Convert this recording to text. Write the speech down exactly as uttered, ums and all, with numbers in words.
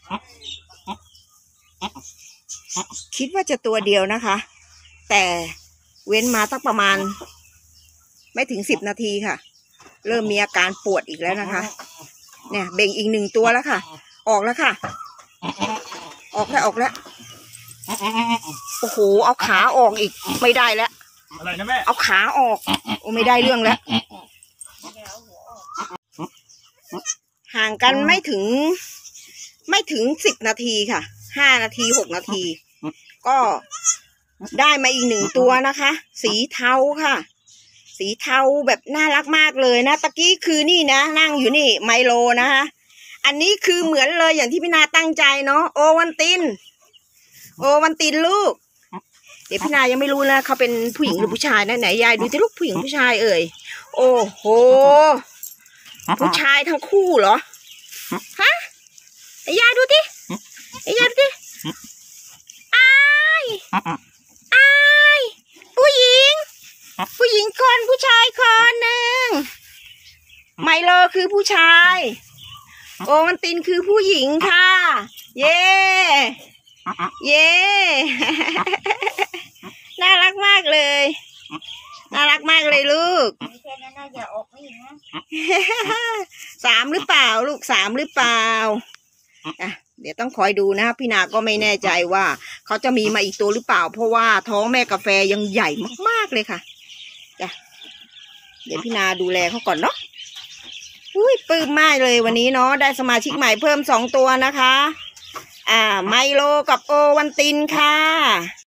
คิดว่าจะตัวเดียวนะคะ แต่เว้นมาตั้งประมาณไม่ถึงสิบนาทีค่ะเริ่มมีอาการปวดอีกแล้วนะคะเนี่ยเบ่งอีกหนึ่งตัวแล้วค่ะออกแล้วค่ะออกแล้วออกแล้วโอ้โหเอาขาออกอีกไม่ได้แล้วอะไรนะแม่เอาขาออกโอ้ไม่ได้เรื่องแล้วห่างกันไม่ถึงไม่ถึงสิบนาทีค่ะห้านาทีหกนาทีก็ได้มาอีกหนึ่งตัวนะคะสีเทาค่ะสีเทาแบบน่ารักมากเลยนะตะกี้คือนี่นะนั่งอยู่นี่ไมโลนะคะอันนี้คือเหมือนเลยอย่างที่พี่นาตั้งใจเนาะโอวันตินโอวันตินลูกเดี๋ยวพี่นายังไม่รู้นะเขาเป็นผู้หญิงหรือผู้ชายนะไหนยายดูสิลูกผู้หญิงผู้ชายเอ่ยโอ้โหผู้ชายทั้งคู่เหรอฮะไอ้ยายดูดิไอ้ยายดูดิอายอายผู้หญิงผู้หญิงคนผู้ชายคนหนึ่งไมโลคือผู้ชายโอวันตินคือผู้หญิงค่ะเย้เย้น่ารักมากเลยน่ารักมากเลยลูกแค่นั้นน่าจะออกไม่นะสามหรือเปล่าลูกสามหรือเปล่าอ่ะเดี๋ยวต้องคอยดูนะพี่นาก็ไม่แน่ใจว่าเขาจะมีมาอีกตัวหรือเปล่าเพราะว่าท้องแม่กาแฟยังใหญ่มากๆเลยค่ะจ้ะเดี๋ยวพี่นาดูแลเขาก่อนเนาะอุ้ยปลื้มมากเลยวันนี้เนาะได้สมาชิกใหม่เพิ่มสองตัวนะคะอ่าไมโลกับโอวันตินค่ะ